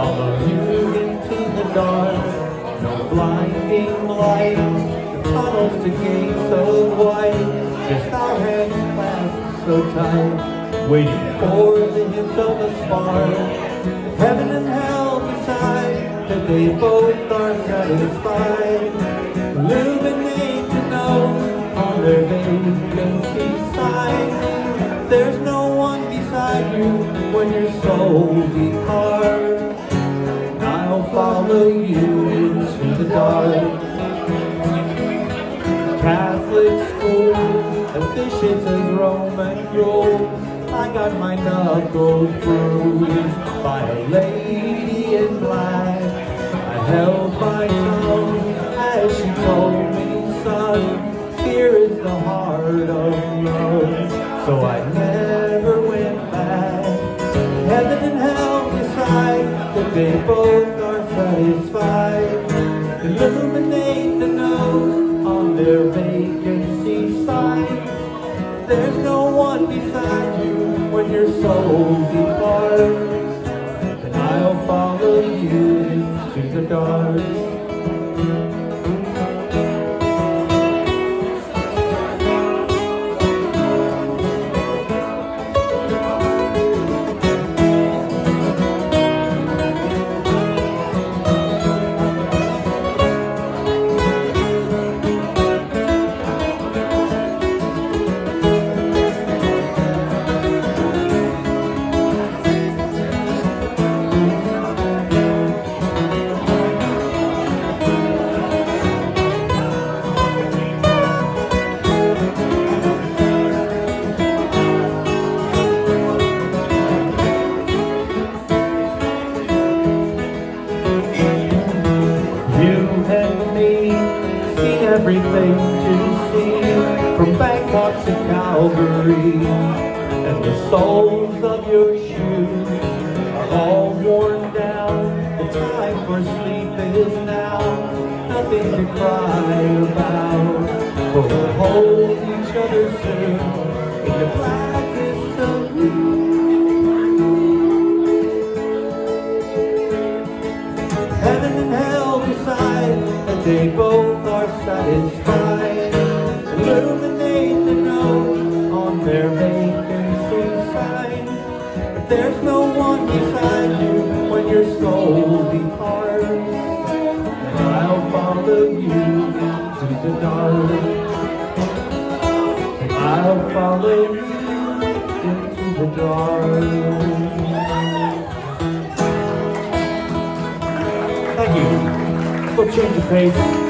follow you into the dark. No blinding lights, the tunnels to gates of white, just our hands clasped so tight, waiting for the hint of a spark. Heaven and hell decide that they both are satisfied. Illuminate the note on their vacancy sign. There's no one beside you when your soul departs. I'll follow you into the dark. Catholic school, officious as Roman rules. I got my knuckles bruised by a lady in black. I held my tongue as she told me, son, fear is the heart of love. So I never went back. Heaven and hell decide that they both are satisfied. Illuminate the note on their vacancy sign. There's no one beside you when your soul departs, and I'll follow you into the dark. Everything to see, from Bangkok to Calgary, and the soles of your shoes are all worn down. The time for sleep is now, nothing to cry about, but we'll hold each other soon in the blackest of blue. Heaven and hell decide that they both are satisfied. Illuminate the note on their vacancy sign. If there's no one beside you when your soul departs, then I'll follow you into the dark. And I'll follow you into the dark. Thank you. Go change your pace.